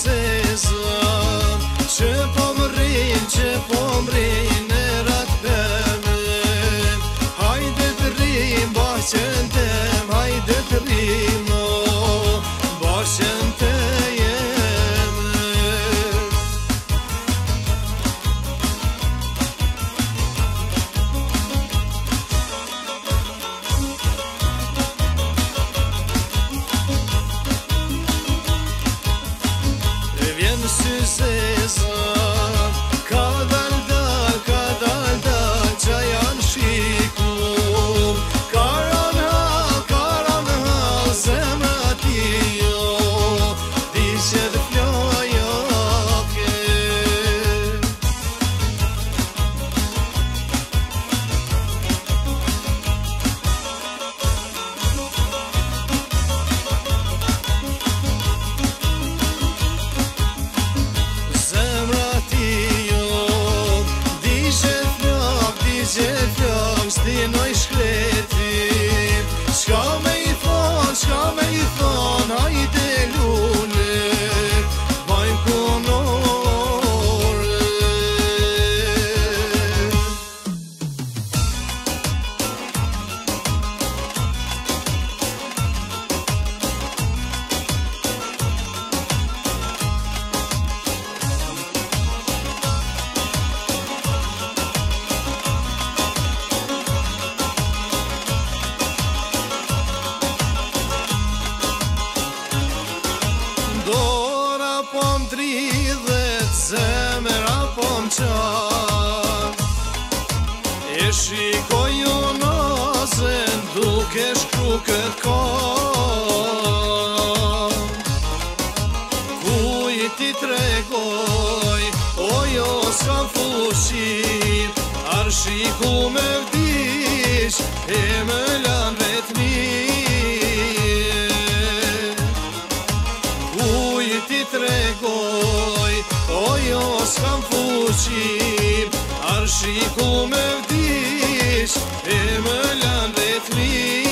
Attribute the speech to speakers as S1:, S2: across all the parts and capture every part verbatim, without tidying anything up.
S1: zezëm që po më rrin, që po më rrin e ratë pëmën. Hajde të rrim, bashkën tem, hajde të rrim, o, bashkën të jemën. Vjen sy zezëm, ka dal dal, ka dal dal, qa janë shikum. Ka ranë hal, ka ranë hal, zemra ti jo, di që të flojo ke. Zemra ti jo, di që flok, di që flok, s'dinoj shkretim. Shka me i thon, shka me i thon, hajde lune, bajmë konore. Dora po m'dridhet, zemra po m'qan, e shikoj unazën duke shkru këtë kan. Kuj ti tregoj, o jo s'kam fushim, arshiku me vdish, e më lan vetmin. Ti tregoj, o jo s'kam fuqim, arshiku me vdish, e më lan vetmin.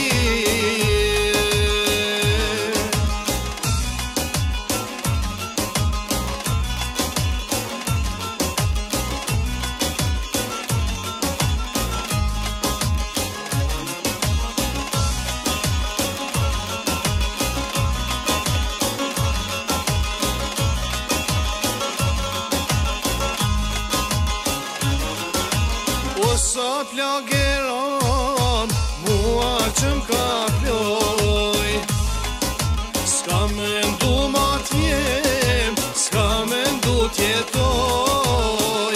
S1: O sa plageron, mua që m'ka ploj, s'ka me ndu ma t'jem, s'ka me ndu t'jetoj.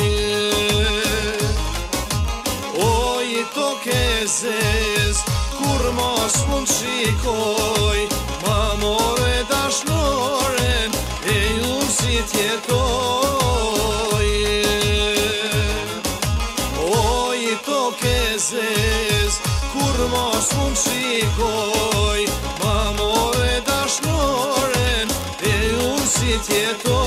S1: Oj, to ke zez, kur mos mund shikoj, ma more dashnoren, e ju si t'jetoj. To ke zez, kur mos mund shikoj, ma more dashnoren, e unë si t'jetoj.